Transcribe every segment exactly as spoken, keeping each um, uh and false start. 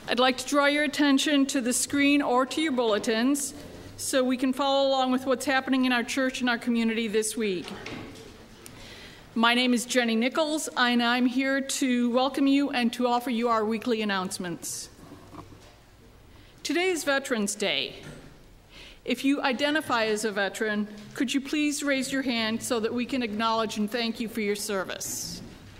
I'd like to draw your attention to the screen or to your bulletins so we can follow along with what's happening in our church and our community this week. My name is Jenny Nichols, and I'm here to welcome you and to offer you our weekly announcements. Today is Veterans Day. If you identify as a veteran, could you please raise your hand so that we can acknowledge and thank you for your service?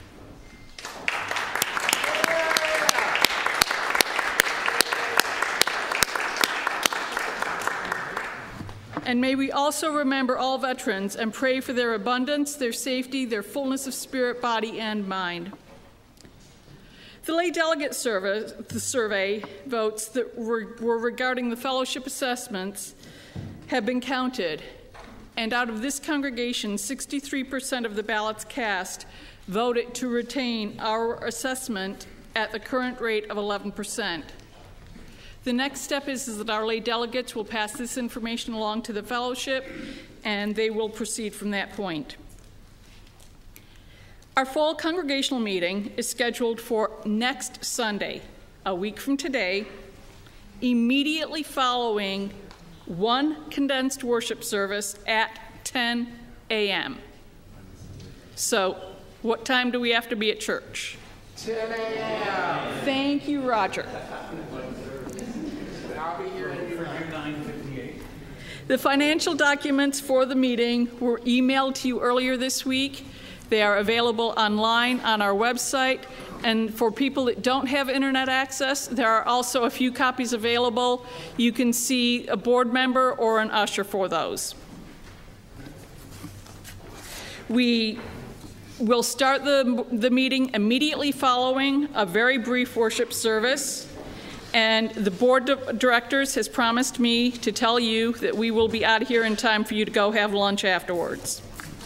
And may we also remember all veterans and pray for their abundance, their safety, their fullness of spirit, body, and mind. The lay delegate survey, the survey votes that were, were regarding the fellowship assessments have been counted. And out of this congregation, sixty-three percent of the ballots cast voted to retain our assessment at the current rate of eleven percent. The next step is, is that our lay delegates will pass this information along to the fellowship, and they will proceed from that point. Our fall congregational meeting is scheduled for next Sunday, a week from today, immediately following one condensed worship service at ten a m So, what time do we have to be at church? ten a m Thank you, Roger. The financial documents for the meeting were emailed to you earlier this week. They are available online on our website. And for people that don't have internet access, there are also a few copies available. You can see a board member or an usher for those. We will start the, the meeting immediately following a very brief worship service. And the board of directors has promised me to tell you that we will be out of here in time for you to go have lunch afterwards.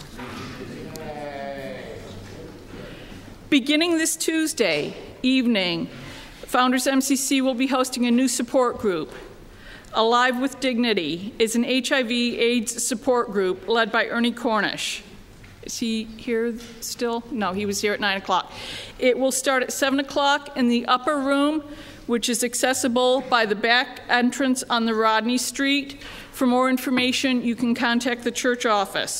Beginning this Tuesday evening, Founders M C C will be hosting a new support group. Alive with Dignity is an H I V AIDS support group led by Ernie Cornish. Is he here still? No, he was here at nine o'clock. It will start at seven o'clock in the upper room, which is accessible by the back entrance on the Rodney Street. For more information, you can contact the church office.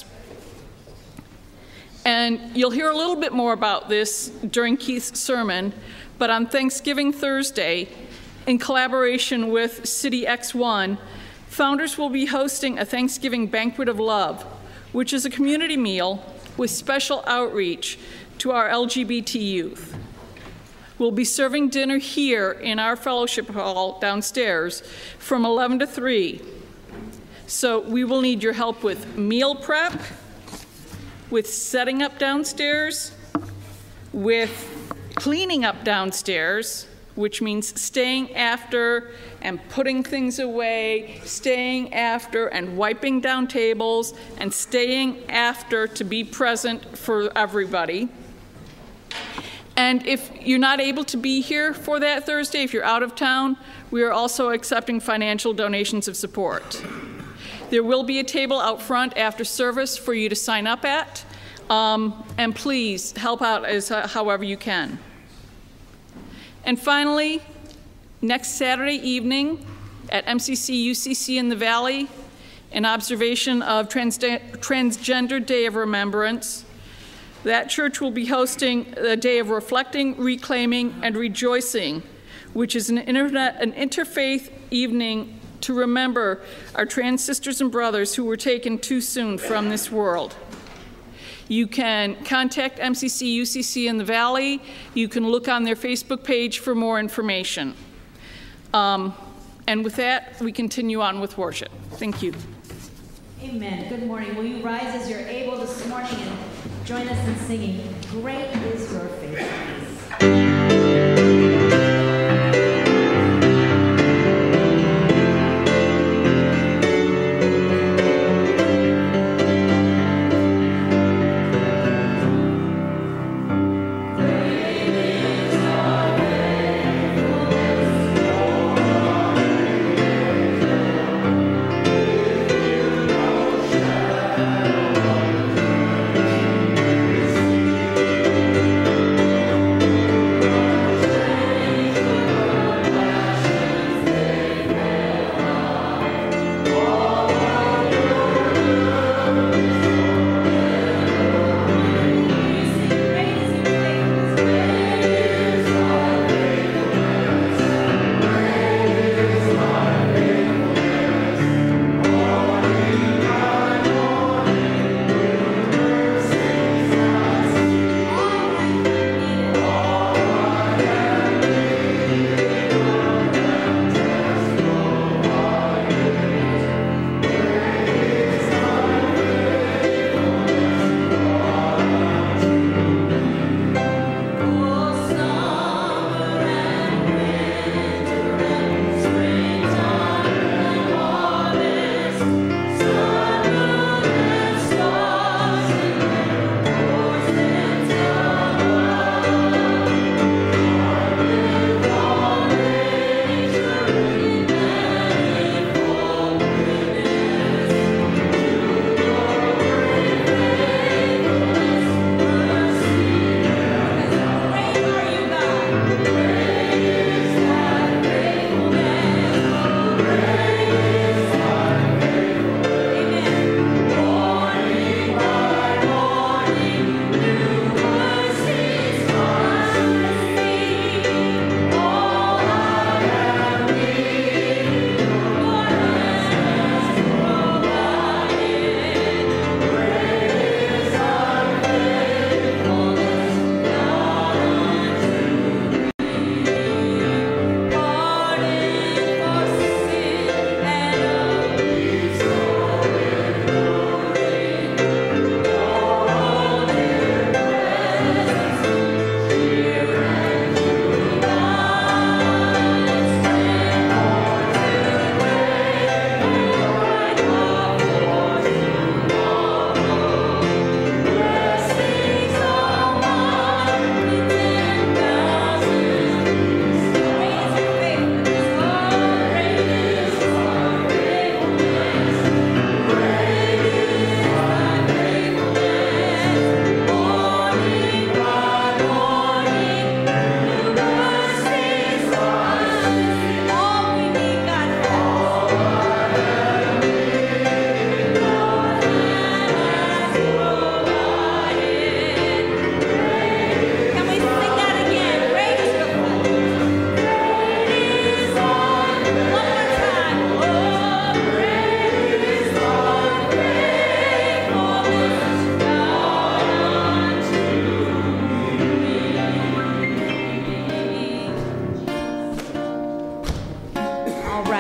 And you'll hear a little bit more about this during Keith's sermon, but on Thanksgiving Thursday, in collaboration with City X one, Founders will be hosting a Thanksgiving Banquet of Love, which is a community meal with special outreach to our L G B T youth. We'll be serving dinner here in our fellowship hall downstairs from eleven to three. So we will need your help with meal prep, with setting up downstairs, with cleaning up downstairs, which means staying after and putting things away, staying after and wiping down tables, and staying after to be present for everybody. And if you're not able to be here for that Thursday, if you're out of town, we are also accepting financial donations of support. There will be a table out front after service for you to sign up at, um, and please help out as uh, however you can. And finally, next Saturday evening at M C C U C C in the Valley, in observation of Trans- Transgender Day of Remembrance, that church will be hosting a day of reflecting, reclaiming, and rejoicing, which is an, internet, an interfaith evening to remember our trans sisters and brothers who were taken too soon from this world. You can contact M C C U C C in the Valley. You can look on their Facebook page for more information. Um, and with that, we continue on with worship. Thank you. Amen. Good morning. Will you rise as you're able this morning and join us in singing, Great is Your Faithfulness. Thank you.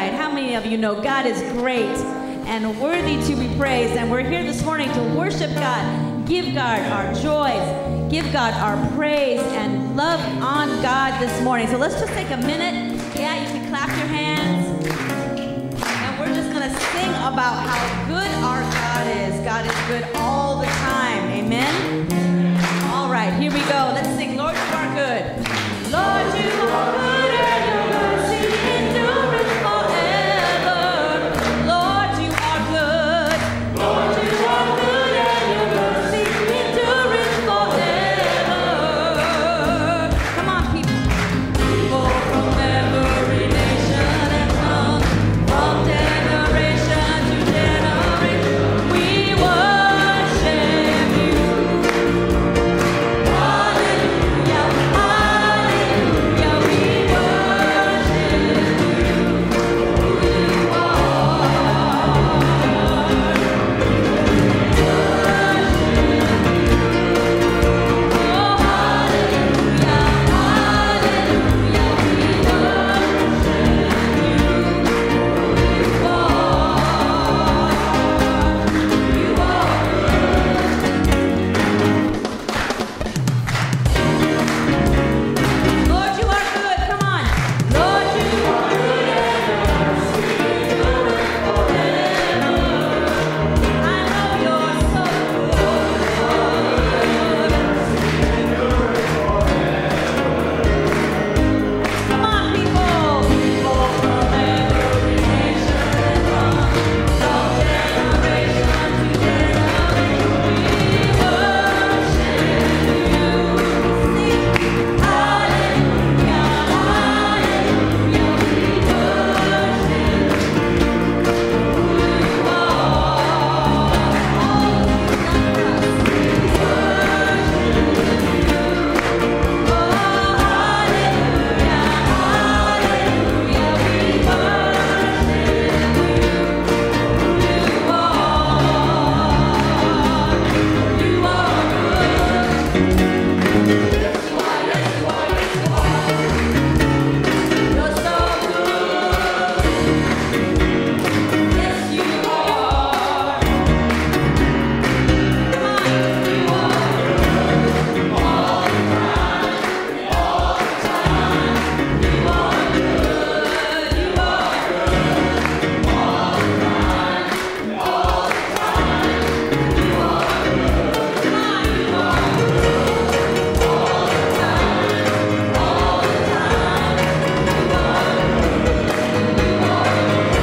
right. How many of you know God is great and worthy to be praised? And we're here this morning to worship God, give God our joys, give God our praise, and love on God this morning. So let's just take a minute. Yeah, you can clap your hands. And we're just going to sing about how good our God is. God is good all the time. Amen? All right, here we go. Let's sing, Lord, you are good. Lord, you are good and your mercy endureth forever. Lord, you are good. Lord, you are good and your mercy endureth forever. Come on, people. People from every nation and tongue, from generation to generation, we worship you. Hallelujah, hallelujah, we worship you. You are. Oh, hallelujah, hallelujah, we worship you. You are. Lord, you are good. Come on. Lord, you are good and your mercy endureth forever. I know you're so good. Come on, people. People from every nation and tongue, from generation to generation, we worship you. Sing hallelujah, hallelujah, we worship who you are. All you've done for us, we worship you. Oh, hallelujah, hallelujah, we worship you. You are, you are good. Yes, you are, yes, you are, yes, you are. You're so good. Yes, you are. Come on, you are. All the time, all the time. You are good, you are good. All the time, all the time. You are good. Come on, you are good. All the time, all the time. You are good. You are good. All the time, all the time. You are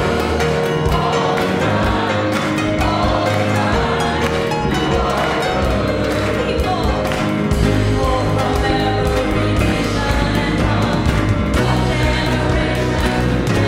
good. People, people from every nation and tongue, from generation to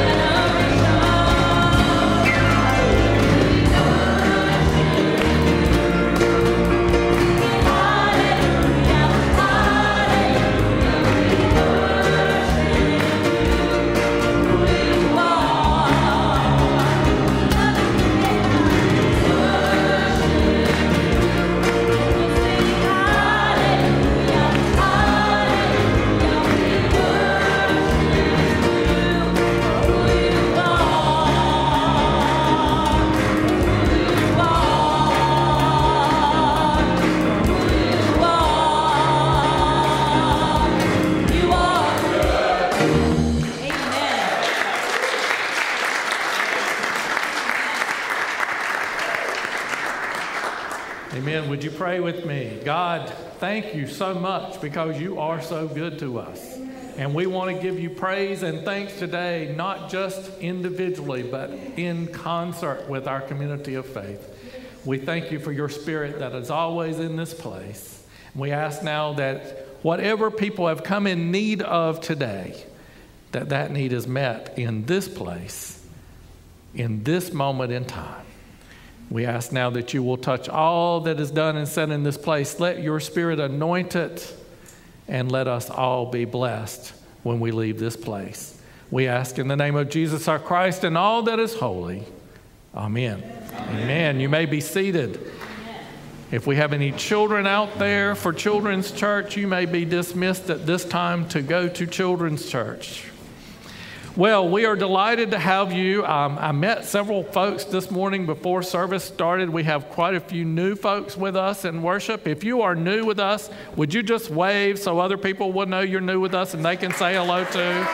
Amen. Would you pray with me? God, thank you so much because you are so good to us. And we want to give you praise and thanks today, not just individually, but in concert with our community of faith. We thank you for your spirit that is always in this place. We ask now that whatever people have come in need of today, that that need is met in this place, in this moment in time. We ask now that you will touch all that is done and said in this place. Let your spirit anoint it, and let us all be blessed when we leave this place. We ask in the name of Jesus our Christ and all that is holy. Amen. Amen. Amen. You may be seated. If we have any children out there for children's church, you may be dismissed at this time to go to children's church. Well, we are delighted to have you. Um, I met several folks this morning before service started. We have quite a few new folks with us in worship. If you are new with us, would you just wave so other people will know you're new with us and they can say hello too?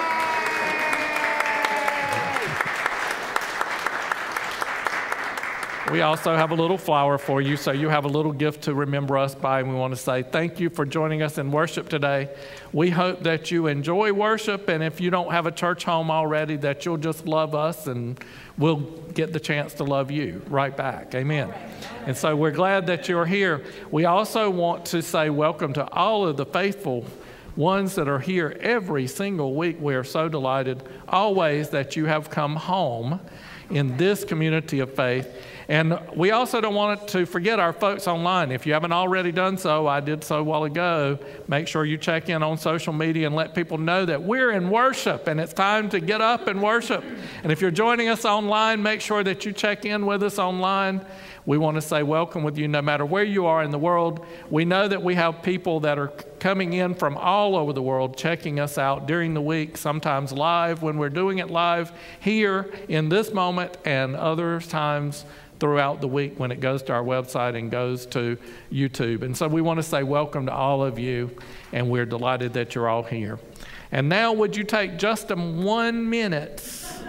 We also have a little flower for you, so you have a little gift to remember us by, and we want to say thank you for joining us in worship today. We hope that you enjoy worship, and if you don't have a church home already, that you'll just love us, and we'll get the chance to love you right back. Amen. And so we're glad that you're here. We also want to say welcome to all of the faithful ones that are here every single week. We are so delighted always that you have come home in this community of faith. And we also don't want to forget our folks online. If you haven't already done so, I did so a while ago, make sure you check in on social media and let people know that we're in worship and it's time to get up and worship. And if you're joining us online, make sure that you check in with us online. We want to say welcome with you no matter where you are in the world. We know that we have people that are coming in from all over the world checking us out during the week, sometimes live when we're doing it live here in this moment, and other times throughout the week when it goes to our website and goes to YouTube. And so we want to say welcome to all of you, and we're delighted that you're all here. And now would you take just a one minute,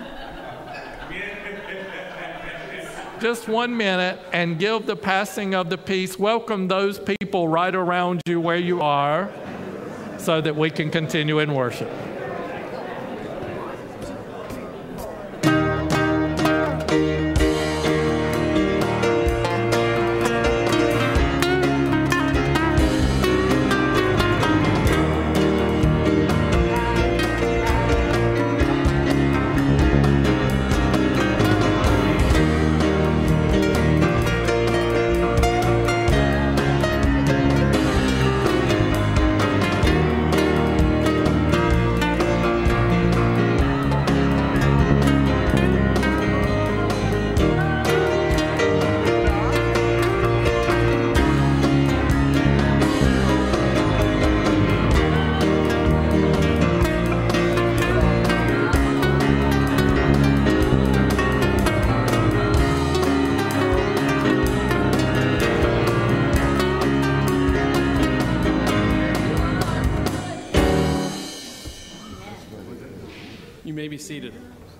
just one minute, and give the passing of the peace. Welcome those people right around you where you are so that we can continue in worship. Seated.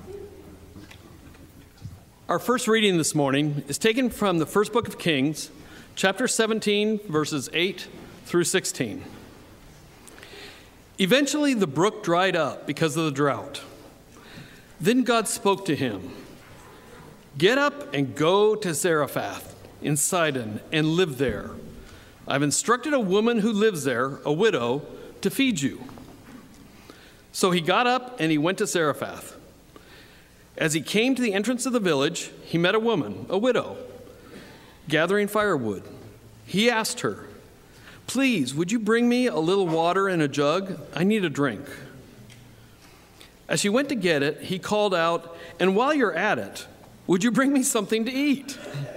Our first reading this morning is taken from the first book of Kings, chapter seventeen, verses eight through sixteen. Eventually the brook dried up because of the drought. Then God spoke to him, "Get up and go to Zarephath in Sidon and live there. I've instructed a woman who lives there, a widow, to feed you." So he got up and he went to Zarephath. As he came to the entrance of the village, he met a woman, a widow, gathering firewood. He asked her, "Please, would you bring me a little water in a jug? I need a drink." As she went to get it, he called out, "And while you're at it, would you bring me something to eat?"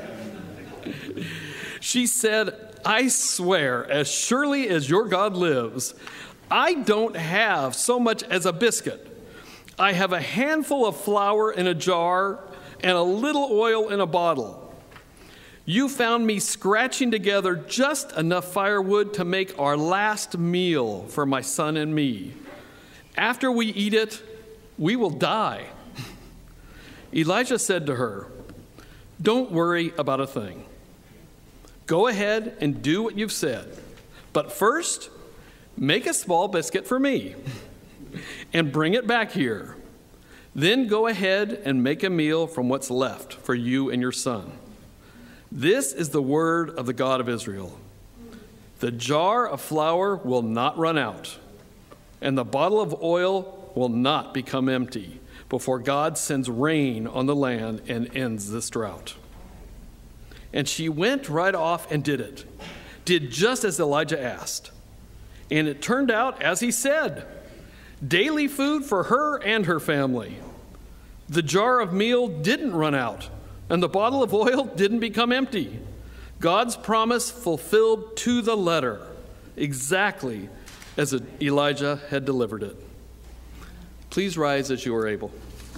She said, "I swear, as surely as your God lives, I don't have so much as a biscuit. I have a handful of flour in a jar and a little oil in a bottle. You found me scratching together just enough firewood to make our last meal for my son and me. After we eat it, we will die." Elijah said to her, "Don't worry about a thing. Go ahead and do what you've said. But first, make a small biscuit for me and bring it back here. Then go ahead and make a meal from what's left for you and your son. This is the word of the God of Israel. The jar of flour will not run out, and the bottle of oil will not become empty before God sends rain on the land and ends this drought." And she went right off and did it, did just as Elijah asked. And it turned out as he said, daily food for her and her family. The jar of meal didn't run out, and the bottle of oil didn't become empty. God's promise fulfilled to the letter, exactly as Elijah had delivered it. Please rise as you are able.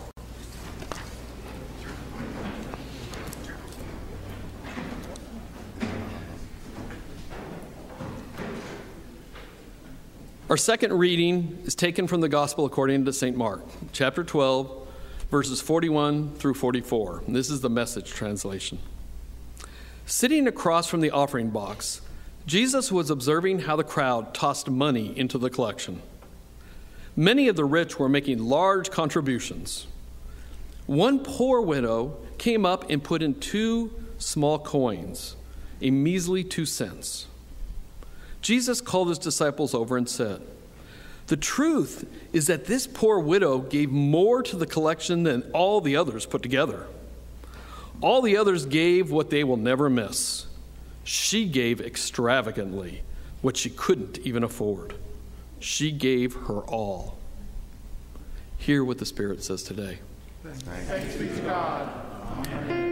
Our second reading is taken from the Gospel according to Saint Mark, chapter twelve, verses forty-one through forty-four. And this is the Message translation. Sitting across from the offering box, Jesus was observing how the crowd tossed money into the collection. Many of the rich were making large contributions. One poor widow came up and put in two small coins, a measly two cents. Jesus called his disciples over and said, "The truth is that this poor widow gave more to the collection than all the others put together. All the others gave what they will never miss. She gave extravagantly what she couldn't even afford. She gave her all." Hear what the Spirit says today. Thanks be to God. Amen.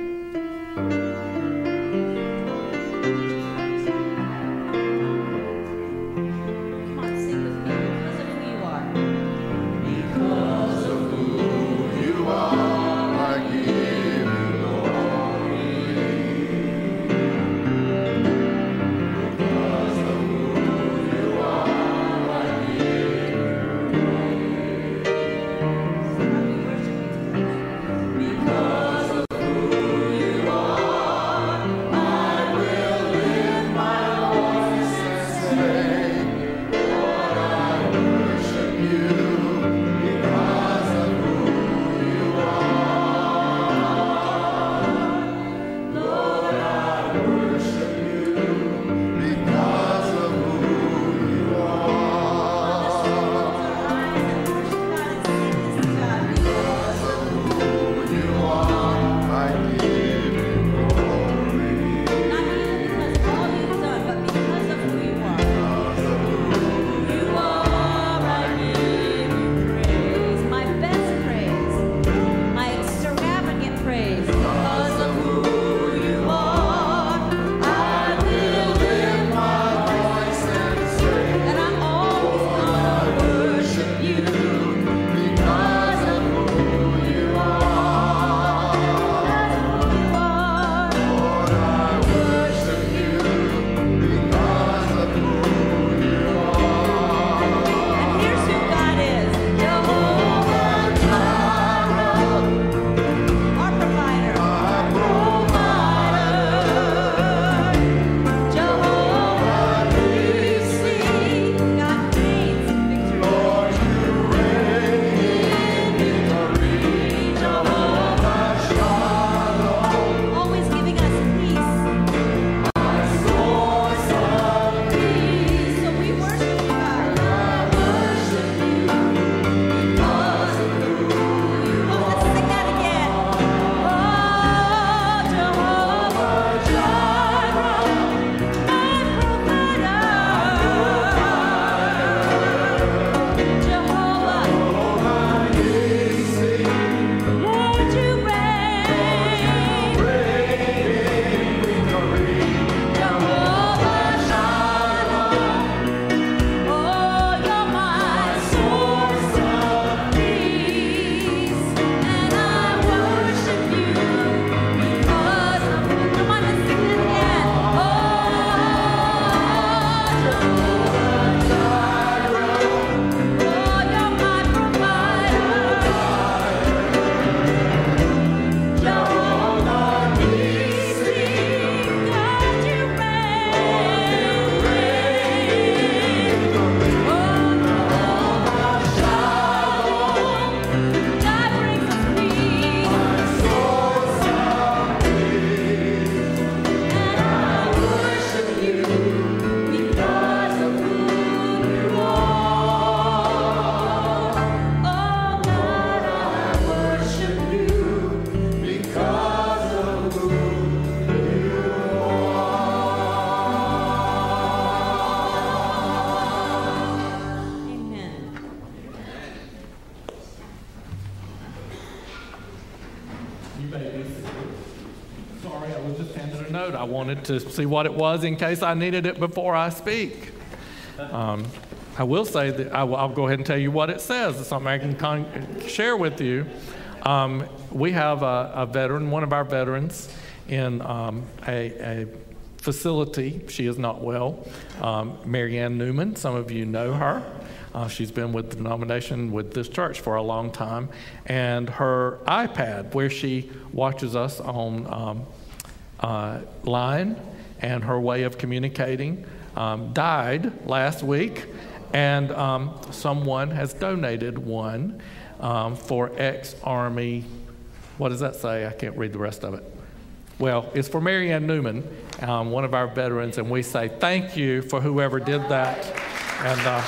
I wanted to see what it was in case I needed it before I speak. Um, I will say that I will, I'll go ahead and tell you what it says. It's something I can con- share with you. Um, we have a, a veteran, one of our veterans, in um, a, a facility. She is not well. Um, Marianne Newman, some of you know her. Uh, she's been with the denomination with this church for a long time. And her iPad, where she watches us on um, uh, line, and her way of communicating, um, died last week. And um, someone has donated one um, for ex-Army. What does that say? I can't read the rest of it. Well, it's for Marianne Newman, um, one of our veterans, and we say thank you for whoever did that. And uh,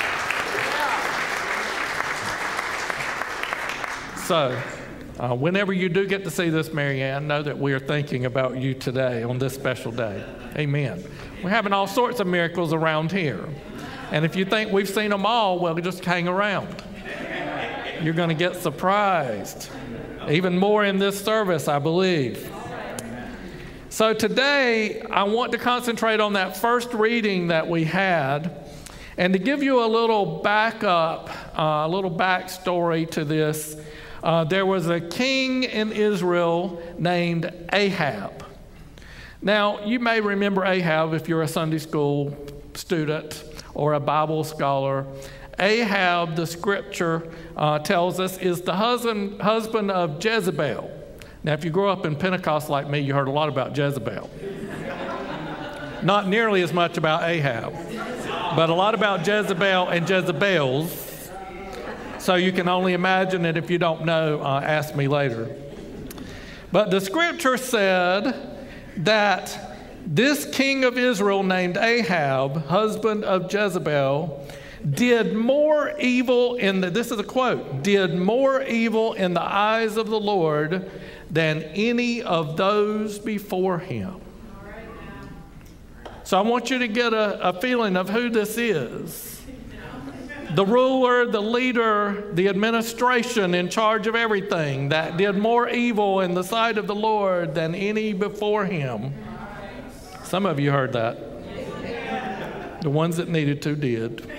so, uh, whenever you do get to see this, Marianne, know that we are thinking about you today on this special day. Amen. We're having all sorts of miracles around here. And if you think we've seen them all, well, just hang around. You're going to get surprised. Even more in this service, I believe. So today, I want to concentrate on that first reading that we had, and to give you a little backup, uh, a little backstory to this. Uh, there was a king in Israel named Ahab. Now, you may remember Ahab if you're a Sunday school student or a Bible scholar. Ahab, the scripture uh, tells us, is the husband, husband of Jezebel. Now, if you grew up in Pentecost like me, you heard a lot about Jezebel. Not nearly as much about Ahab, but a lot about Jezebel and Jezebels. So you can only imagine it. If you don't know, uh, ask me later. But the scripture said that this king of Israel named Ahab, husband of Jezebel, did more evil in the, this is a quote, did more evil in the eyes of the Lord than any of those before him. So I want you to get a, a feeling of who this is. The ruler, the leader, the administration in charge of everything that did more evil in the sight of the Lord than any before him. Some of you heard that. The ones that needed to did.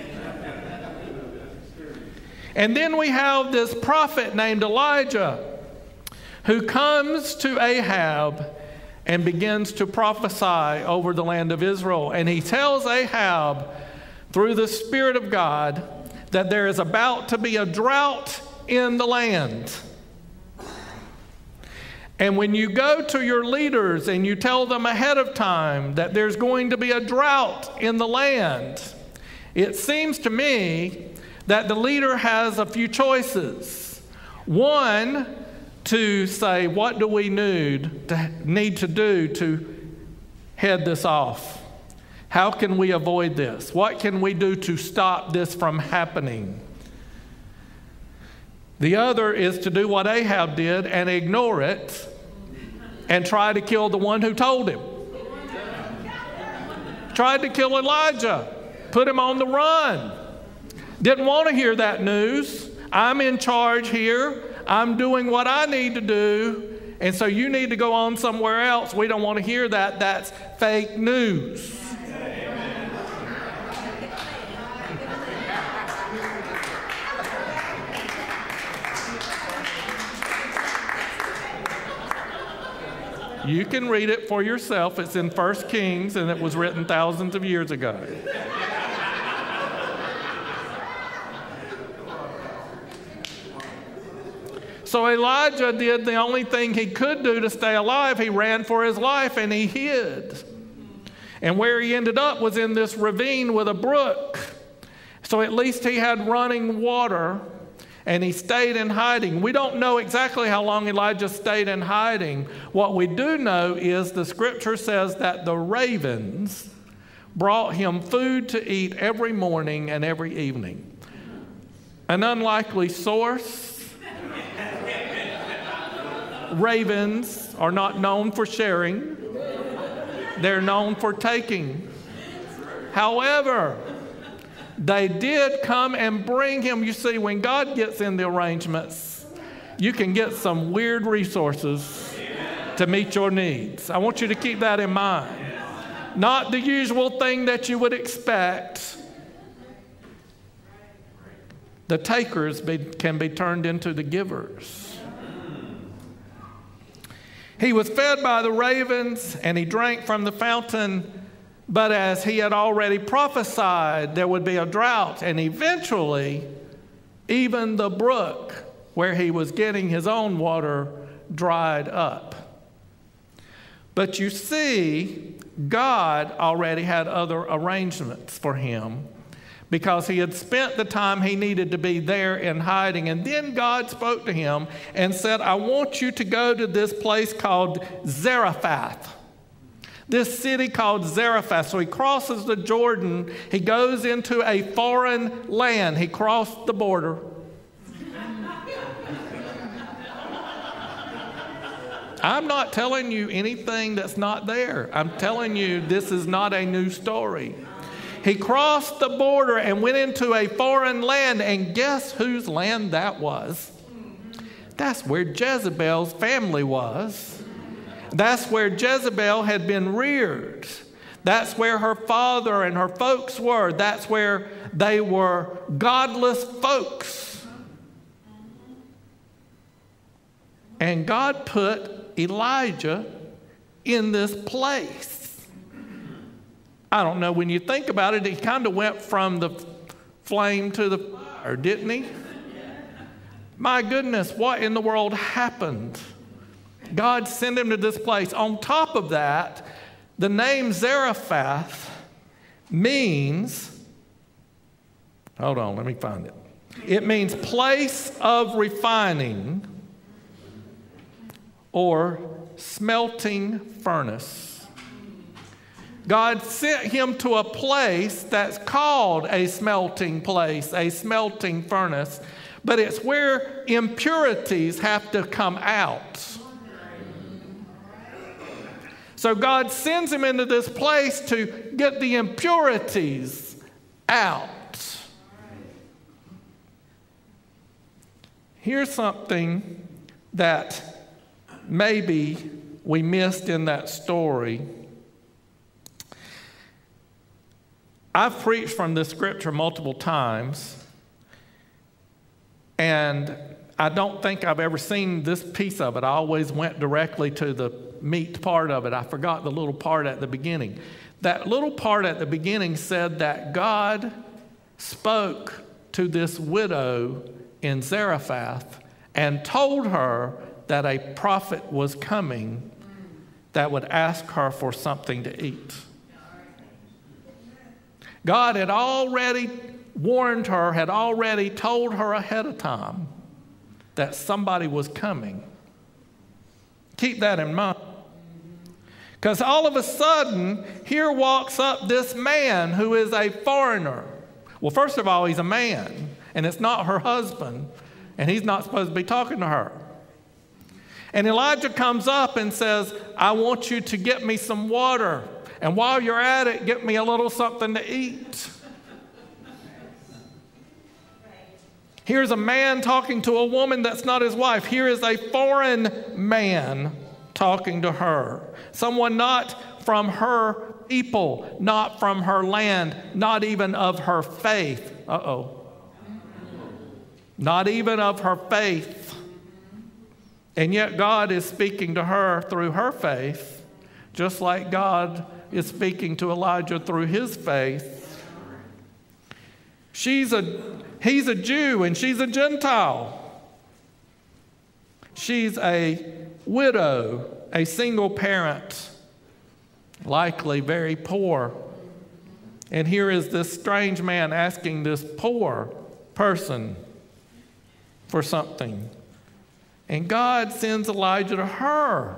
And then we have this prophet named Elijah who comes to Ahab and begins to prophesy over the land of Israel. And he tells Ahab through the Spirit of God that there is about to be a drought in the land. And when you go to your leaders and you tell them ahead of time that there's going to be a drought in the land, it seems to me that the leader has a few choices. One, to say, what do we need to, need to do to head this off? How can we avoid this? What can we do to stop this from happening? The other is to do what Ahab did and ignore it and try to kill the one who told him. Tried to kill Elijah, put him on the run. Didn't want to hear that news. I'm in charge here. I'm doing what I need to do. And so you need to go on somewhere else. We don't want to hear that. That's fake news. You can read it for yourself. It's in First Kings, and it was written thousands of years ago. So Elijah did the only thing he could do to stay alive. He ran for his life and he hid. And where he ended up was in this ravine with a brook. So at least he had running water and he stayed in hiding. We don't know exactly how long Elijah stayed in hiding. What we do know is the scripture says that the ravens brought him food to eat every morning and every evening. An unlikely source. Ravens are not known for sharing. They're known for taking. However, they did come and bring him. You see, when God gets in the arrangements, you can get some weird resources to meet your needs. I want you to keep that in mind. Not the usual thing that you would expect, the takers be, can be turned into the givers. He was fed by the ravens, and he drank from the fountain, but as he had already prophesied, there would be a drought, and eventually, even the brook where he was getting his own water dried up. But you see, God already had other arrangements for him because he had spent the time he needed to be there in hiding. And then God spoke to him and said, I want you to go to this place called Zarephath. This city called Zarephath. So he crosses the Jordan. He goes into a foreign land. He crossed the border. I'm not telling you anything that's not there. I'm telling you this is not a new story. He crossed the border and went into a foreign land, and guess whose land that was? That's where Jezebel's family was. That's where Jezebel had been reared. That's where her father and her folks were. That's where they were godless folks. And God put Elijah in this place. I don't know, when you think about it, he kind of went from the flame to the fire, didn't he? My goodness, what in the world happened? God sent him to this place. On top of that, the name Zarephath means, hold on, let me find it. It means place of refining or smelting furnace. God sent him to a place that's called a smelting place, a smelting furnace, but it's where impurities have to come out. So God sends him into this place to get the impurities out. Here's something that maybe we missed in that story. I've preached from this scripture multiple times, and I don't think I've ever seen this piece of it. I always went directly to the meat part of it. I forgot the little part at the beginning. That little part at the beginning said that God spoke to this widow in Zarephath and told her that a prophet was coming that would ask her for something to eat. God had already warned her, had already told her ahead of time that somebody was coming. Keep that in mind. Because all of a sudden, here walks up this man who is a foreigner. Well, first of all, he's a man, and it's not her husband, and he's not supposed to be talking to her. And Elijah comes up and says, I want you to get me some water. And while you're at it, get me a little something to eat. Here's a man talking to a woman that's not his wife. Here is a foreign man talking to her. Someone not from her people, not from her land, not even of her faith. Uh-oh. Not even of her faith. And yet God is speaking to her through her faith, just like God is speaking to Elijah through his faith. She's a, he's a Jew and she's a Gentile. She's a widow, a single parent, likely very poor. And here is this strange man asking this poor person for something. And God sends Elijah to her.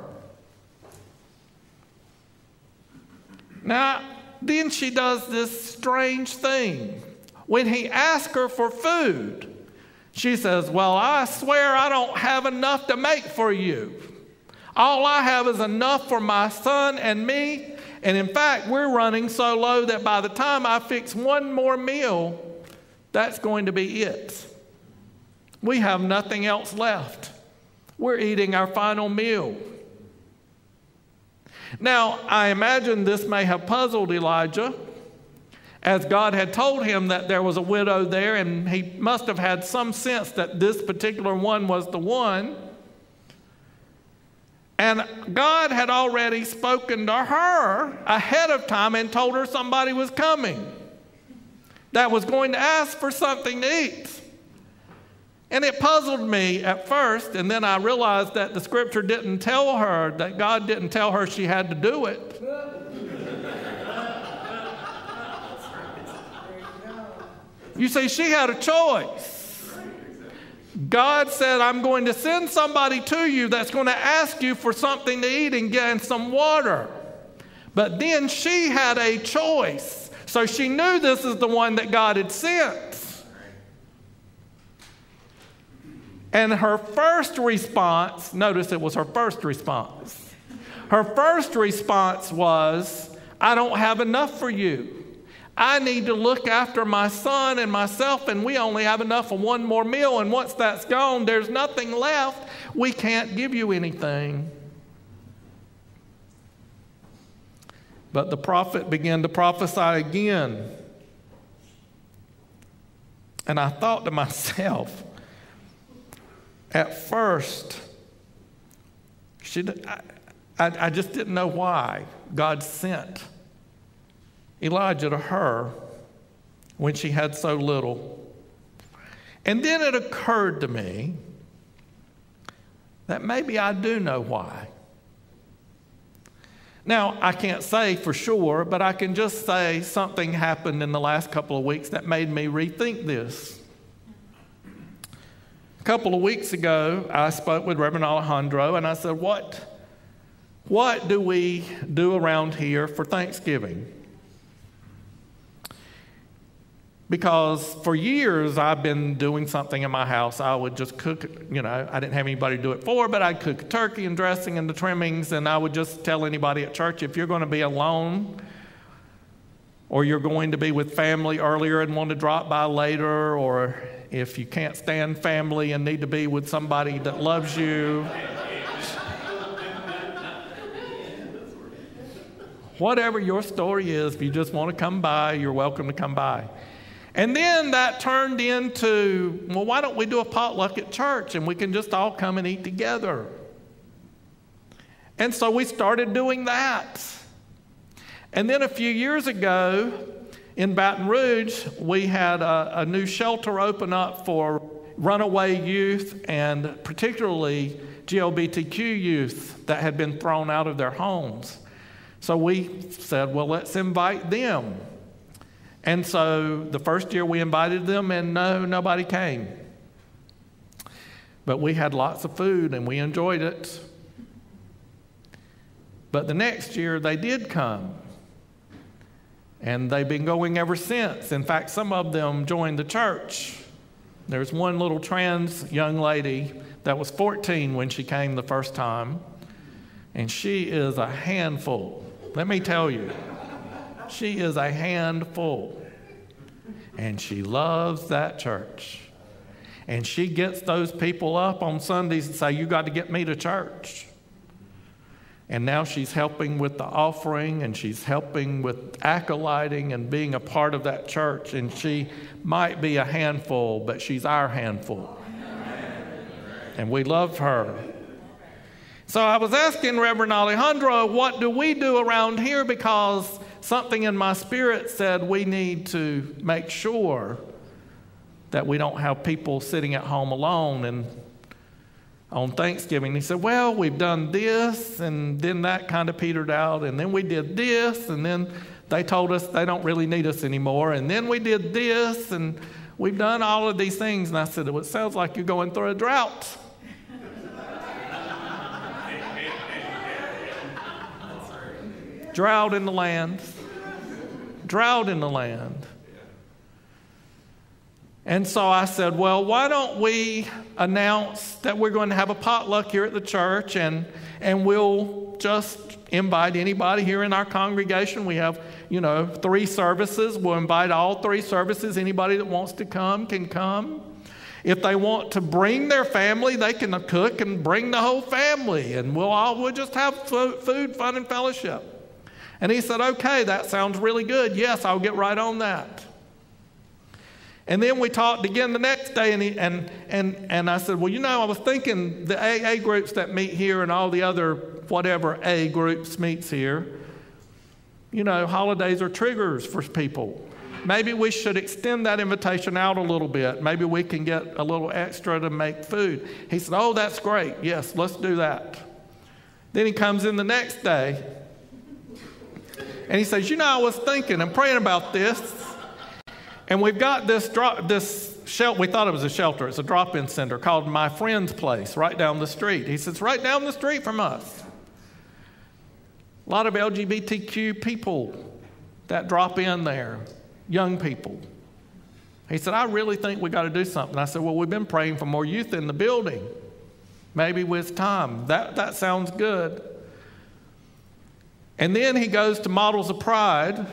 Now, then she does this strange thing. When he asks her for food, she says, well, I swear I don't have enough to make for you. All I have is enough for my son and me. And in fact, we're running so low that by the time I fix one more meal, that's going to be it. We have nothing else left. We're eating our final meal. Now, I imagine this may have puzzled Elijah, as God had told him that there was a widow there, and he must have had some sense that this particular one was the one. And God had already spoken to her ahead of time and told her somebody was coming that was going to ask for something to eat. And it puzzled me at first, and then I realized that the scripture didn't tell her, that God didn't tell her she had to do it. You see, she had a choice. God said, I'm going to send somebody to you that's going to ask you for something to eat and get some water. But then she had a choice. So she knew this is the one that God had sent. And her first response, notice it was her first response. Her first response was, I don't have enough for you. I need to look after my son and myself, and we only have enough for one more meal, and once that's gone, there's nothing left. We can't give you anything. But the prophet began to prophesy again. And I thought to myself, at first, she, I, I, I just didn't know why God sent Elijah to her when she had so little. And then it occurred to me that maybe I do know why. Now, I can't say for sure, but I can just say something happened in the last couple of weeks that made me rethink this. A couple of weeks ago, I spoke with Reverend Alejandro, and I said, what, what do we do around here for Thanksgiving? Because for years I've been doing something in my house. I would just cook, you know, I didn't have anybody to do it for, but I'd cook a turkey and dressing and the trimmings, and I would just tell anybody at church, if you're going to be alone or you're going to be with family earlier and want to drop by later, or if you can't stand family and need to be with somebody that loves you, whatever your story is, if you just want to come by, you're welcome to come by. And then that turned into, well, why don't we do a potluck at church and we can just all come and eat together? And so we started doing that. And then a few years ago in Baton Rouge, we had a, a new shelter open up for runaway youth and particularly L G B T Q youth that had been thrown out of their homes. So we said, well, let's invite them. And so the first year we invited them, and no, nobody came. But we had lots of food, and we enjoyed it. But the next year they did come. And they've been going ever since. In fact, some of them joined the church. There's one little trans young lady that was fourteen when she came the first time. And she is a handful. Let me tell you. She is a handful, and she loves that church. And she gets those people up on Sundays and say, you got to get me to church. And now she's helping with the offering, and she's helping with acolyting and being a part of that church. And she might be a handful, but she's our handful. And we love her. So I was asking Reverend Alejandro, what do we do around here? Because something in my spirit said we need to make sure that we don't have people sitting at home alone and on Thanksgiving. He said, well, we've done this, and then that kind of petered out, and then we did this, and then they told us they don't really need us anymore, and then we did this, and we've done all of these things. And I said, well, it sounds like you're going through a drought. Drought in the land. Drought in the land. And so I said, well, why don't we announce that we're going to have a potluck here at the church, and and we'll just invite anybody here in our congregation. We have, you know, three services. We'll invite all three services. Anybody that wants to come can come. If they want to bring their family, they can cook and bring the whole family, and we'll all we'll just have food, fun, and fellowship. And he said, okay, that sounds really good. Yes, I'll get right on that. And then we talked again the next day, and, he, and, and, and I said, well, you know, I was thinking the A A groups that meet here and all the other whatever A groups meets here, you know, holidays are triggers for people. Maybe we should extend that invitation out a little bit. Maybe we can get a little extra to make food. He said, oh, that's great. Yes, let's do that. Then he comes in the next day, and he says, you know, I was thinking and praying about this, and we've got this drop, this shelter. We thought it was a shelter. It's a drop-in center called My Friend's Place right down the street. He says, right down the street from us. A lot of L G B T Q people that drop in there. Young people. He said, I really think we got to do something. I said, well, we've been praying for more youth in the building. Maybe with time. That, that sounds good. And then he goes to Models of Pride.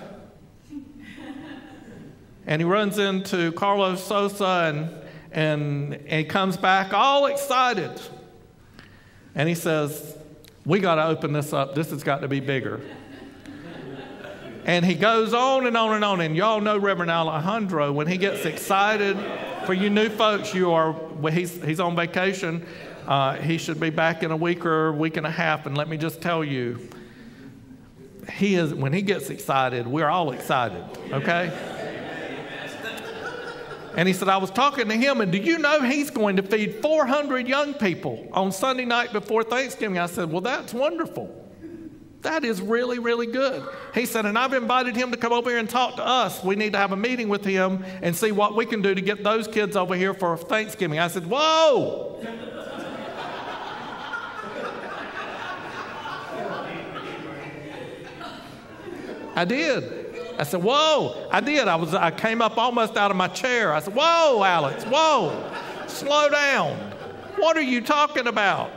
And he runs into Carlos Sosa and, and, and he comes back all excited. And he says, we got to open this up. This has got to be bigger. And he goes on and on and on. And y'all know Reverend Alejandro, when he gets excited, for you new folks, you are, well, he's, he's on vacation. Uh, he should be back in a week or a week and a half. And let me just tell you, he is, when he gets excited, we're all excited, okay? And he said, I was talking to him, and do you know he's going to feed four hundred young people on Sunday night before Thanksgiving? I said, well, that's wonderful. That is really, really good. He said, and I've invited him to come over here and talk to us. We need to have a meeting with him and see what we can do to get those kids over here for Thanksgiving. I said, whoa. I did. I said, whoa. I did. I was. I came up almost out of my chair. I said, whoa, Alex, whoa. Slow down. What are you talking about?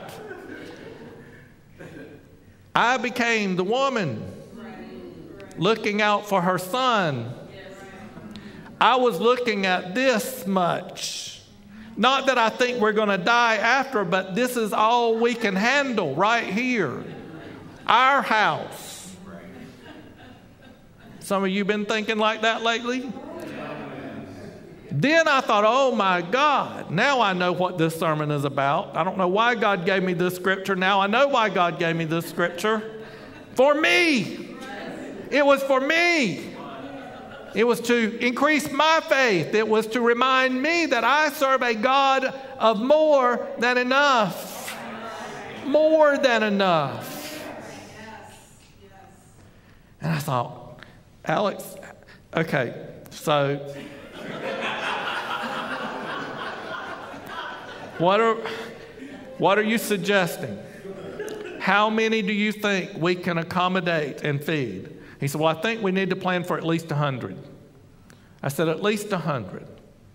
I became the woman looking out for her son. I was looking at this much. Not that I think we're going to die after, but this is all we can handle right here. Our house. Some of you been thinking like that lately? Then I thought, oh my God, now I know what this sermon is about. I don't know why God gave me this scripture. Now I know why God gave me this scripture. For me. It was for me. It was to increase my faith. It was to remind me that I serve a God of more than enough. More than enough. And I thought, Alex, okay, so what are what are you suggesting? How many do you think we can accommodate and feed? He said, well, I think we need to plan for at least one hundred. I said, at least one hundred.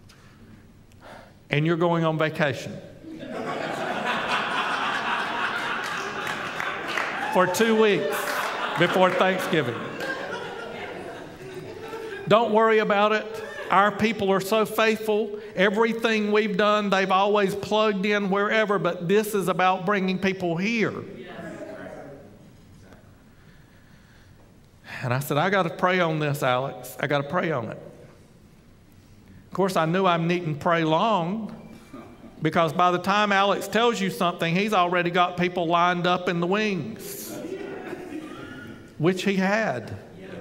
And you're going on vacation. For two weeks before Thanksgiving. Don't worry about it. Our people are so faithful. Everything we've done, they've always plugged in wherever, but this is about bringing people here. And I said, I got to pray on this, Alex. I got to pray on it. Of course, I knew I needn't pray long because by the time Alex tells you something, he's already got people lined up in the wings, which he had.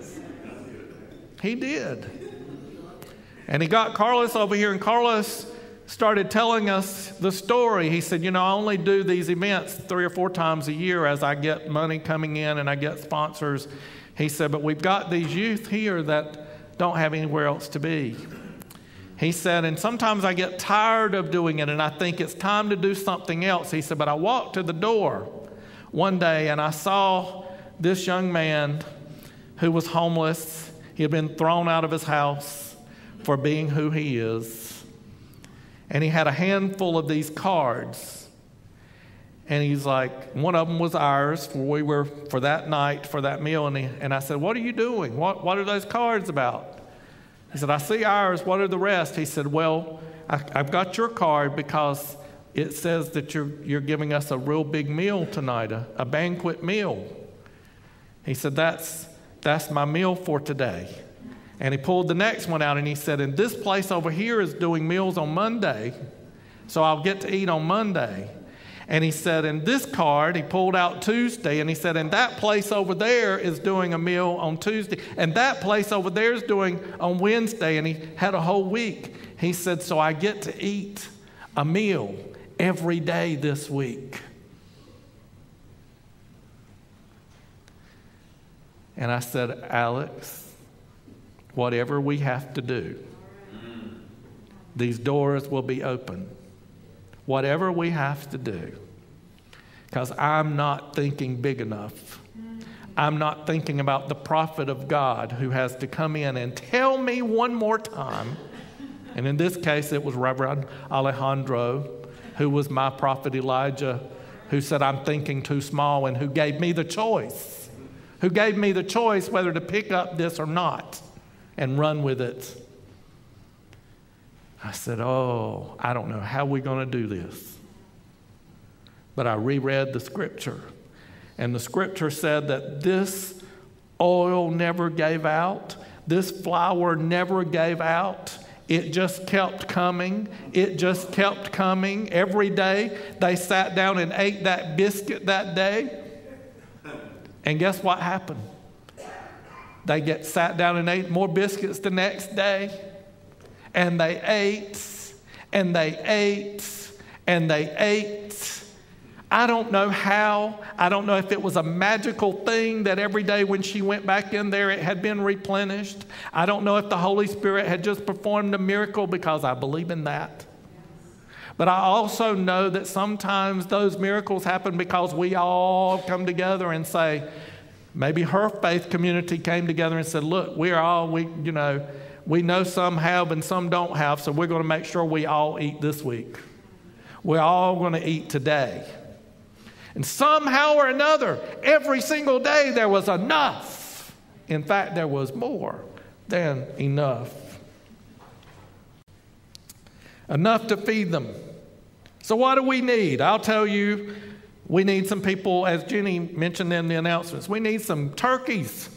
He did. And he got Carlos over here, and Carlos started telling us the story. He said, you know, I only do these events three or four times a year as I get money coming in and I get sponsors. He said, but we've got these youth here that don't have anywhere else to be. He said, and sometimes I get tired of doing it and I think it's time to do something else. He said, but I walked to the door one day and I saw this young man who was homeless. He had been thrown out of his house for being who he is. And he had a handful of these cards. And he's like, one of them was ours for we were for that night, for that meal. And, he, and I said, what are you doing? What, what are those cards about? He said, I see ours. What are the rest? He said, well, I, I've got your card because it says that you're, you're giving us a real big meal tonight, a, a banquet meal. He said, that's That's my meal for today. And he pulled the next one out and he said, and this place over here is doing meals on Monday, so I'll get to eat on Monday. And he said, in this card, he pulled out Tuesday, and he said, and that place over there is doing a meal on Tuesday, and that place over there is doing on Wednesday, and he had a whole week. He said, so I get to eat a meal every day this week. And I said, Alex, whatever we have to do, these doors will be open. Whatever we have to do. Because I'm not thinking big enough. I'm not thinking about the prophet of God who has to come in and tell me one more time. And in this case, it was Reverend Alejandro, who was my prophet Elijah, who said, I'm thinking too small, and who gave me the choice. Who gave me the choice whether to pick up this or not and run with it. I said, oh, I don't know how we're going to do this. But I reread the scripture. And the scripture said that this oil never gave out. This flour never gave out. It just kept coming. It just kept coming. Every day they sat down and ate that biscuit that day. And guess what happened? They get sat down and ate more biscuits the next day. And they ate, and they ate, and they ate. I don't know how. I don't know if it was a magical thing that every day when she went back in there, it had been replenished. I don't know if the Holy Spirit had just performed a miracle, because I believe in that. But I also know that sometimes those miracles happen because we all come together and say, maybe her faith community came together and said, look, we're all, we, you know, we know some have and some don't have, so we're going to make sure we all eat this week. We're all going to eat today. And somehow or another, every single day there was enough. In fact, there was more than enough. Enough to feed them. So what do we need? I'll tell you, we need some people, as Jenny mentioned in the announcements, we need some turkeys.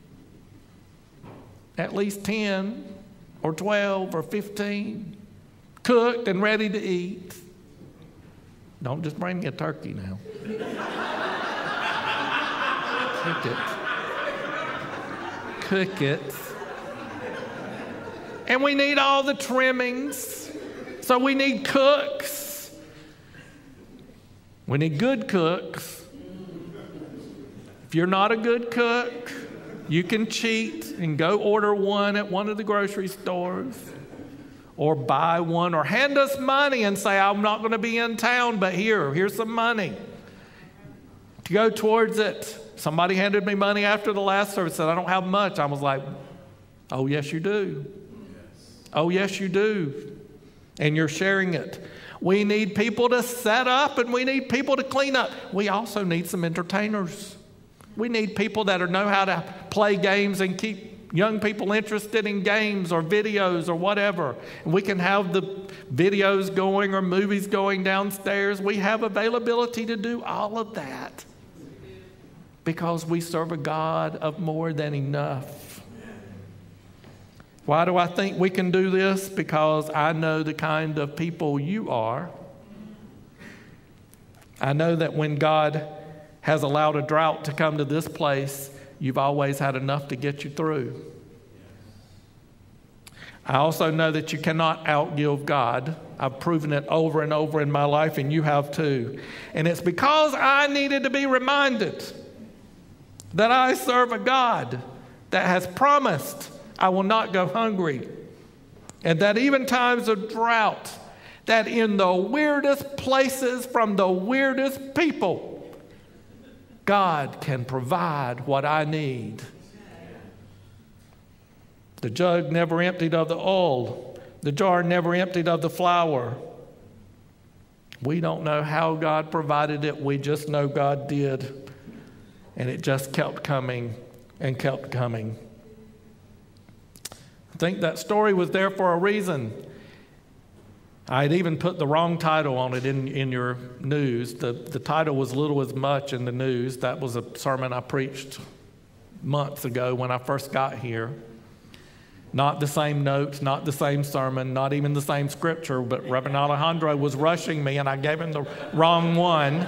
At least ten or twelve or fifteen, cooked and ready to eat. Don't just bring me a turkey now. Cook it. Cook it. And we need all the trimmings. So we need cooks. We need good cooks. If you're not a good cook, you can cheat and go order one at one of the grocery stores, or buy one, or hand us money and say, I'm not going to be in town, but here, here's some money to go towards it. Somebody handed me money after the last service, said, I don't have much. I was like, oh, yes, you do. Oh, yes, you do. And you're sharing it. We need people to set up, and we need people to clean up. We also need some entertainers. We need people that know how to play games and keep young people interested in games or videos or whatever. And we can have the videos going or movies going downstairs. We have availability to do all of that because we serve a God of more than enough. Why do I think we can do this? Because I know the kind of people you are. I know that when God has allowed a drought to come to this place, you've always had enough to get you through. I also know that you cannot outgive God. I've proven it over and over in my life, and you have too. And it's because I needed to be reminded that I serve a God that has promised I will not go hungry. And that even times of drought, that in the weirdest places from the weirdest people, God can provide what I need. The jug never emptied of the oil. The jar never emptied of the flour. We don't know how God provided it. We just know God did. And it just kept coming and kept coming. I think that story was there for a reason. I had even put the wrong title on it in, in your news. The, the title was Little as Much in the news. That was a sermon I preached months ago when I first got here. Not the same notes, not the same sermon, not even the same scripture, but Reverend Alejandro was rushing me and I gave him the wrong one.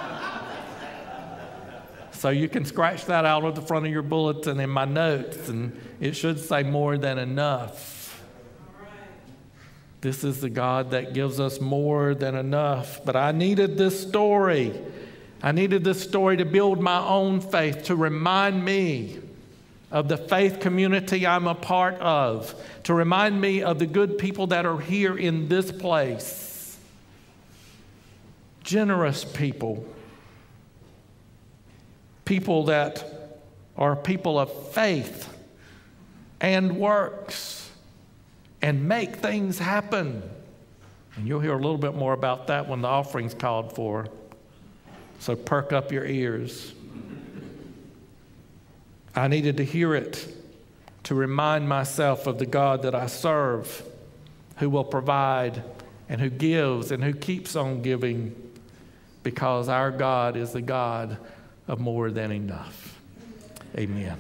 So you can scratch that out at the front of your bulletin in my notes, and it should say more than enough. This is the God that gives us more than enough. But I needed this story. I needed this story to build my own faith, to remind me of the faith community I'm a part of, to remind me of the good people that are here in this place. Generous people. People that are people of faith and works and make things happen. And you'll hear a little bit more about that when the offering's called for. So perk up your ears. I needed to hear it to remind myself of the God that I serve, who will provide and who gives and who keeps on giving, because our God is the God of more than enough. Amen.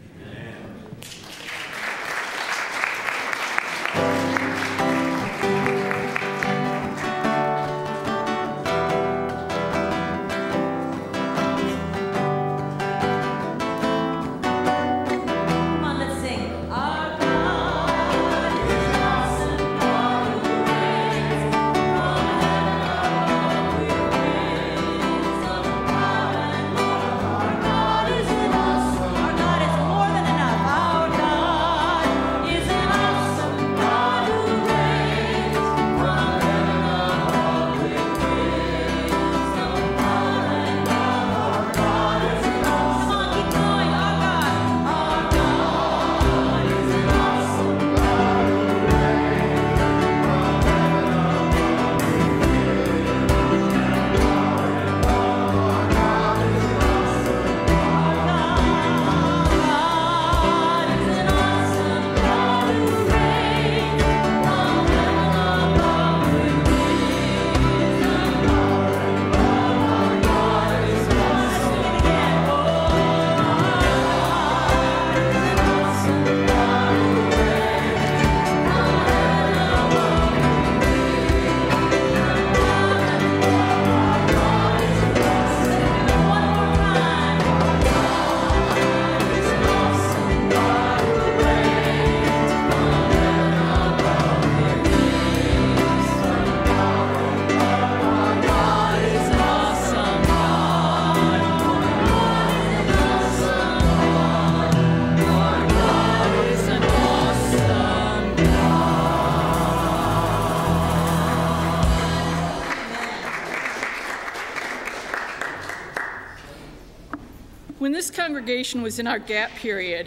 When this congregation was in our gap period,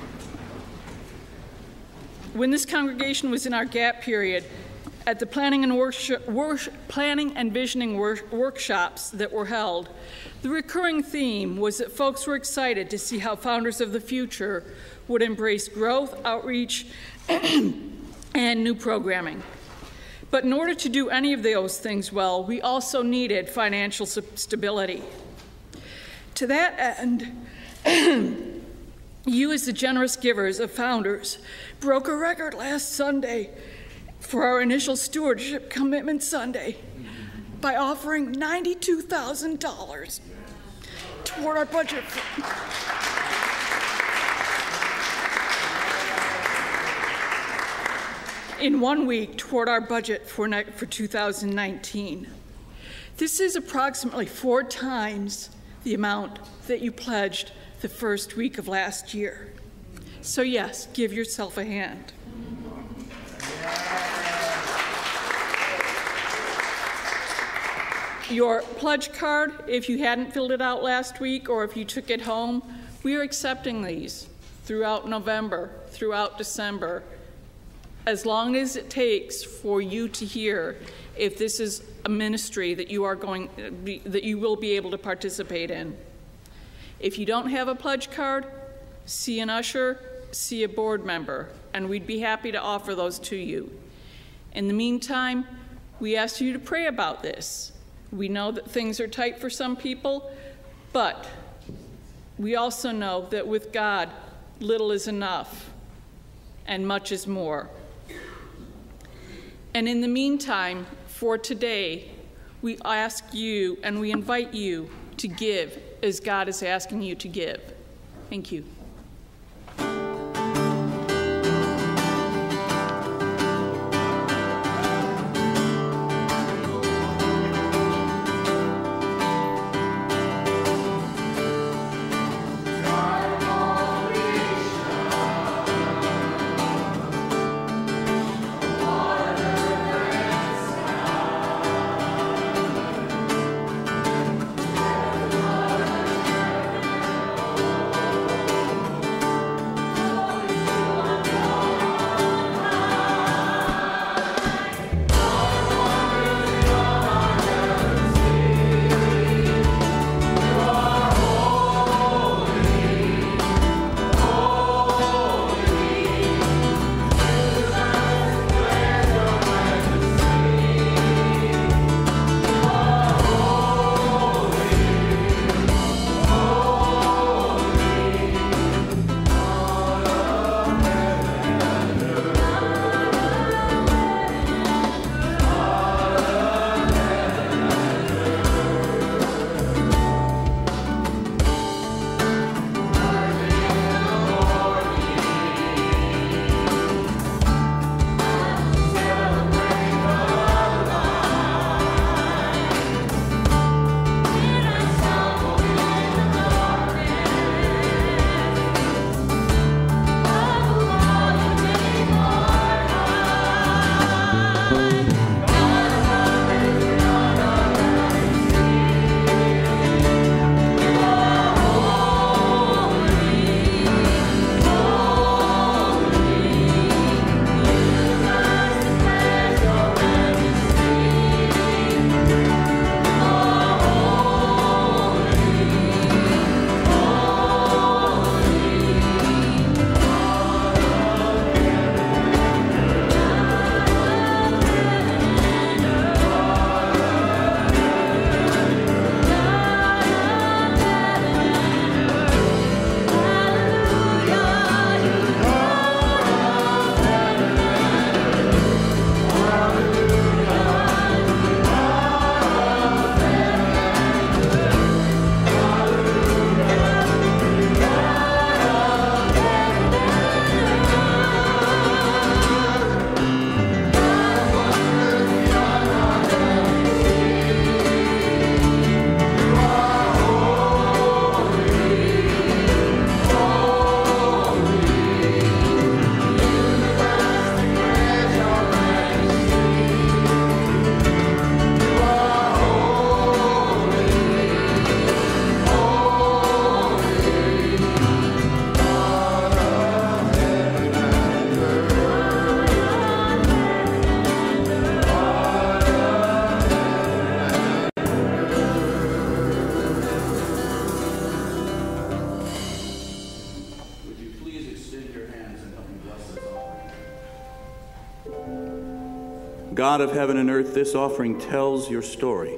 when this congregation was in our gap period, at the planning and worship, worship, planning and visioning wor- workshops that were held, the recurring theme was that folks were excited to see how Founders of the Future would embrace growth, outreach, and new programming. But in order to do any of those things well, we also needed financial stability. To that end, you as the generous givers of Founders broke a record last Sunday for our initial stewardship commitment Sunday by offering ninety-two thousand dollars toward our budget. In one week toward our budget for, for two thousand nineteen. This is approximately four times the amount that you pledged the first week of last year. So yes, give yourself a hand. Your pledge card, if you hadn't filled it out last week or if you took it home, we are accepting these throughout November, throughout December, as long as it takes for you to hear if this is a ministry that you are going, that you will be able to participate in. If you don't have a pledge card, see an usher, see a board member, and we'd be happy to offer those to you. In the meantime, we ask you to pray about this. We know that things are tight for some people, but we also know that with God, little is enough and much is more. And in the meantime, for today, we ask you and we invite you to give as God is asking you to give. Thank you. God of heaven and earth, this offering tells your story.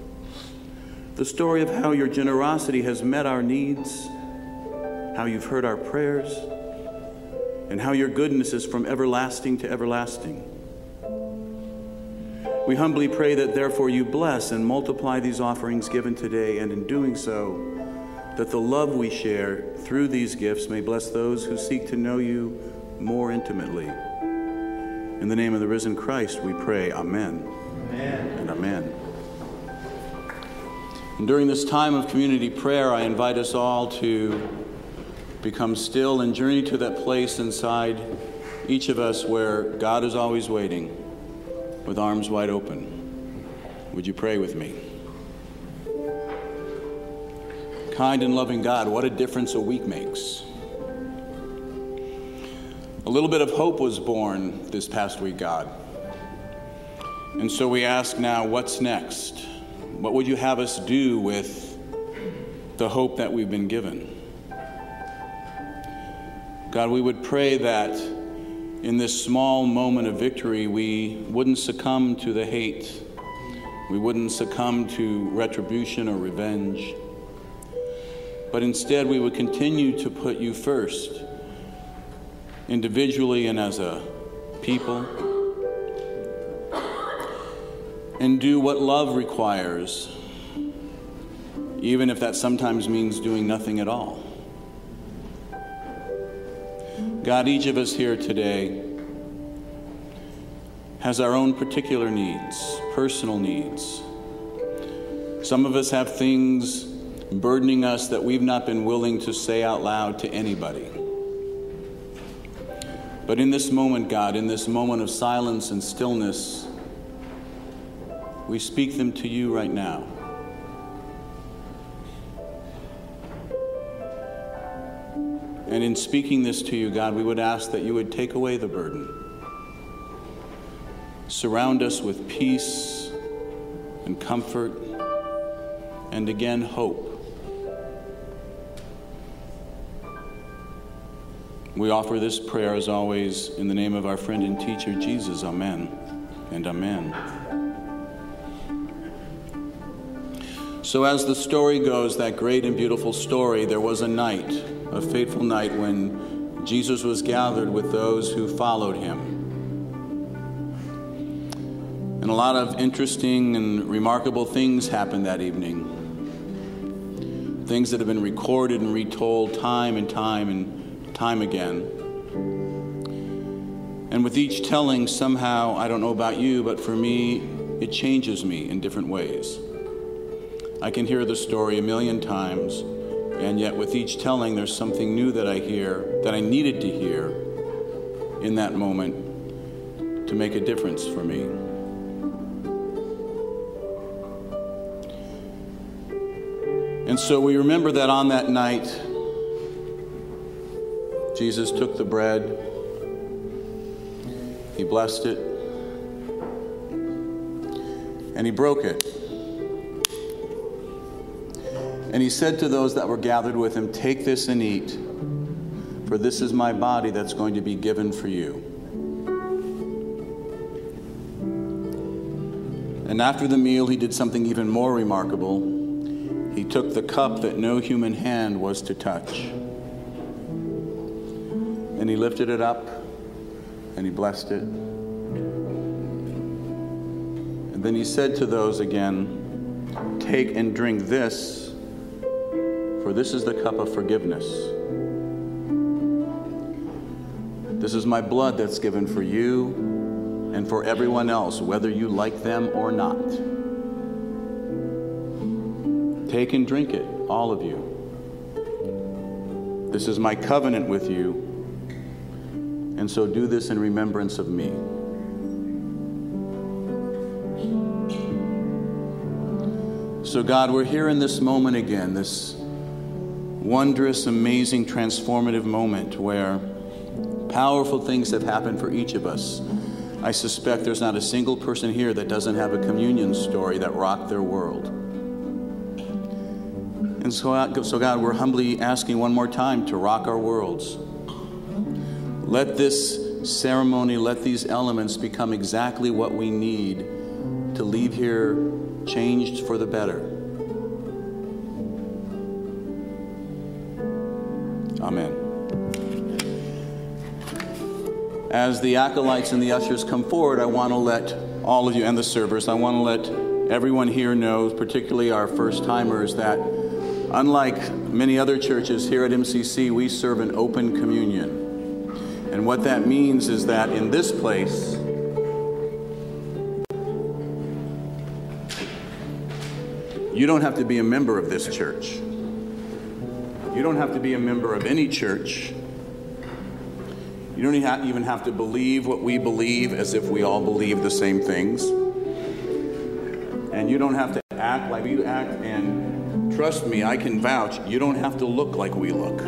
The story of how your generosity has met our needs, how you've heard our prayers, and how your goodness is from everlasting to everlasting. We humbly pray that therefore you bless and multiply these offerings given today, and in doing so, that the love we share through these gifts may bless those who seek to know you more intimately. In the name of the risen Christ, we pray, amen. Amen. And amen. And during this time of community prayer, I invite us all to become still and journey to that place inside each of us where God is always waiting with arms wide open. Would you pray with me? Kind and loving God, what a difference a week makes. A little bit of hope was born this past week, God. And so we ask now, what's next? What would you have us do with the hope that we've been given? God, we would pray that in this small moment of victory, we wouldn't succumb to the hate. We wouldn't succumb to retribution or revenge. but instead we would continue to put you first, individually and as a people, and do what love requires, even if that sometimes means doing nothing at all. God, each of us here today has our own particular needs, personal needs. Some of us have things burdening us that we've not been willing to say out loud to anybody. But in this moment, God, in this moment of silence and stillness, we speak them to you right now. And in speaking this to you, God, we would ask that you would take away the burden. Surround us with peace and comfort and, again, hope. We offer this prayer, as always, in the name of our friend and teacher, Jesus. Amen and amen. So as the story goes, that great and beautiful story, there was a night, a fateful night, when Jesus was gathered with those who followed him. And a lot of interesting and remarkable things happened that evening. Things that have been recorded and retold time and time and time again. And with each telling, somehow, I don't know about you, but for me, it changes me in different ways. I can hear the story a million times, and yet with each telling, there's something new that I hear, that I needed to hear in that moment to make a difference for me. And so we remember that on that night, Jesus took the bread, he blessed it, and he broke it. And he said to those that were gathered with him, "Take this and eat, for this is my body that's going to be given for you." And after the meal, he did something even more remarkable. He took the cup that no human hand was to touch, and he lifted it up, and he blessed it. And then he said to those again, "Take and drink this, for this is the cup of forgiveness. This is my blood that's given for you and for everyone else, whether you like them or not. Take and drink it, all of you. This is my covenant with you, and so do this in remembrance of me." So God, we're here in this moment again, this wondrous, amazing, transformative moment where powerful things have happened for each of us. I suspect there's not a single person here that doesn't have a communion story that rocked their world. And so, so God, we're humbly asking one more time to rock our worlds. Let this ceremony, let these elements become exactly what we need to leave here changed for the better. Amen. As the acolytes and the ushers come forward, I want to let all of you and the servers, I want to let everyone here know, particularly our first-timers, that unlike many other churches here at M C C, we serve an open communion. And what that means is that in this place, you don't have to be a member of this church. You don't have to be a member of any church. You don't even have to believe what we believe as if we all believe the same things. And you don't have to act like we act, and trust me, I can vouch, you don't have to look like we look.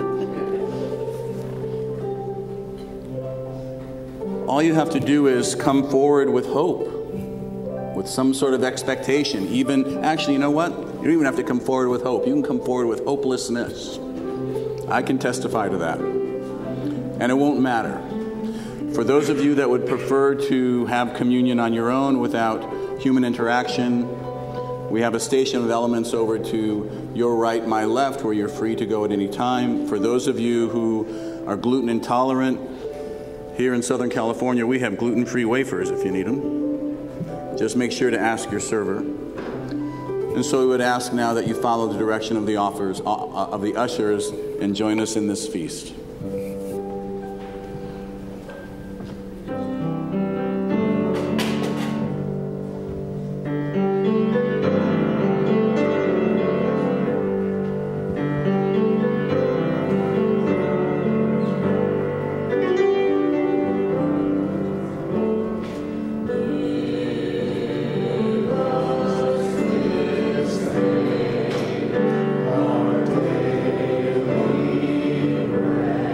All you have to do is come forward with hope, with some sort of expectation. Even, actually, you know what? You don't even have to come forward with hope. You can come forward with hopelessness. I can testify to that. And it won't matter. For those of you that would prefer to have communion on your own without human interaction, We have a station of elements over to your right, my left, where you're free to go at any time. For those of you who are gluten intolerant, here in Southern California, we have gluten-free wafers if you need them. Just make sure to ask your server. And so we would ask now that you follow the direction of the offers, uh, of the ushers, and join us in this feast. Our daily bread.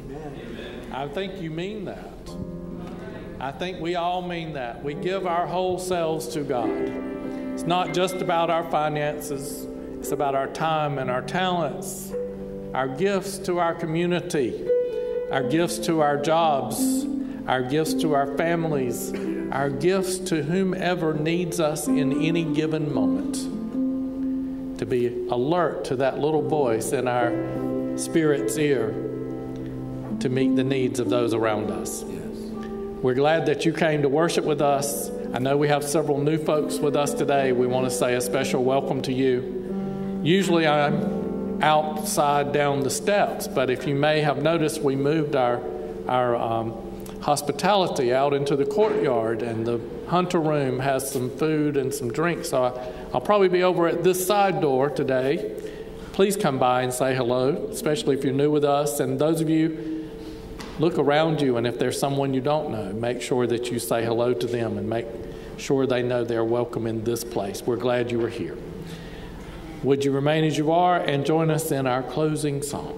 Amen. I think you mean that. I think we all mean that. We give our whole selves to God. It's not just about our finances. It's about our time and our talents, our gifts to our community, our gifts to our jobs, our gifts to our families, our gifts to whomever needs us in any given moment. To be alert to that little voice in our spirit's ear to meet the needs of those around us. Yes. We're glad that you came to worship with us. I know we have several new folks with us today. We want to say a special welcome to you. Usually I'm outside down the steps, but if you may have noticed, we moved our, our um, hospitality out into the courtyard, and the Hunter Room has some food and some drinks. So I, I'll probably be over at this side door today. Please come by and say hello, especially if you're new with us. And those of you, look around you, and if there's someone you don't know, make sure that you say hello to them and make sure they know they're welcome in this place. We're glad you were here. Would you remain as you are and join us in our closing song?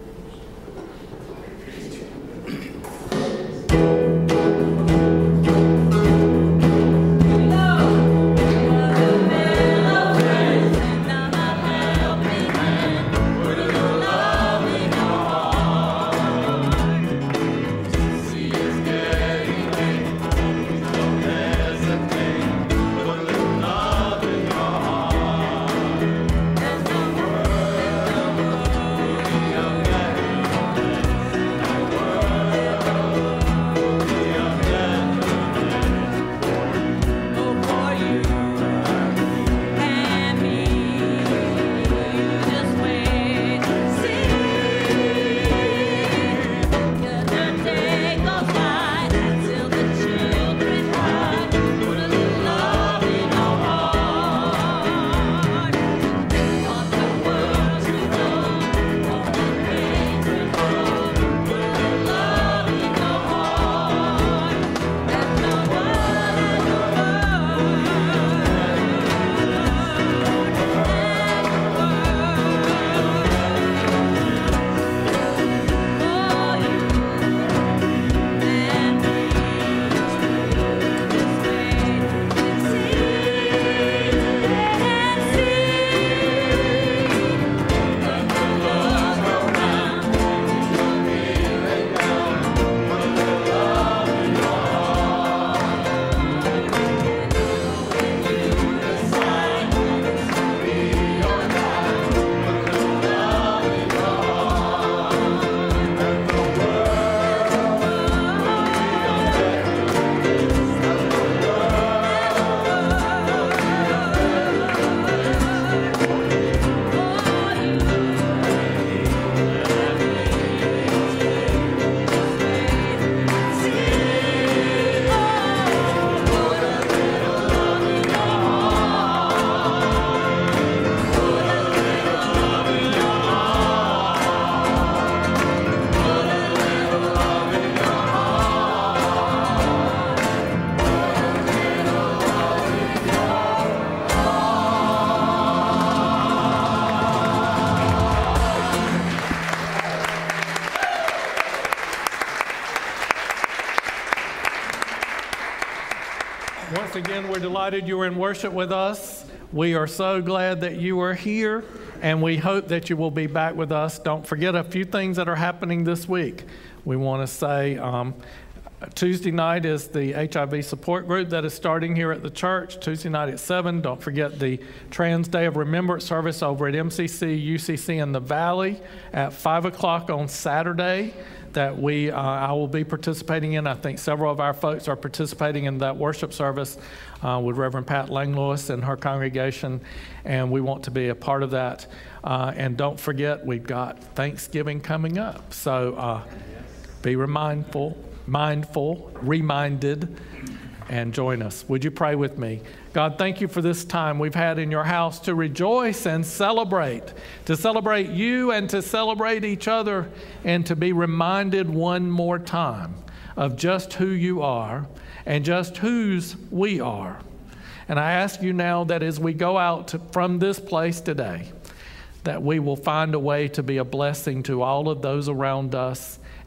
Once again, we're delighted you were in worship with us. We are so glad that you are here, and we hope that you will be back with us. Don't forget a few things that are happening this week. We want to say um, Tuesday night is the H I V support group that is starting here at the church, Tuesday night at seven. Don't forget the Trans Day of Remembrance service over at M C C, U C C in the Valley at five o'clock on Saturday that we uh, I will be participating in. I think several of our folks are participating in that worship service uh, with Reverend Pat Langlewis and her congregation, and we want to be a part of that. Uh, and don't forget, we've got Thanksgiving coming up. So uh, be mindful, mindful, reminded, and join us. Would you pray with me? God, thank you for this time we've had in your house to rejoice and celebrate, to celebrate you and to celebrate each other, and to be reminded one more time of just who you are and just whose we are. And I ask you now that as we go out to, from this place today, that we will find a way to be a blessing to all of those around us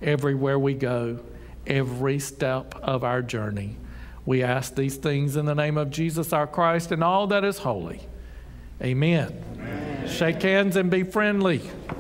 everywhere we go, every step of our journey. We ask these things in the name of Jesus our Christ and all that is holy. Amen. Amen. Shake hands and be friendly.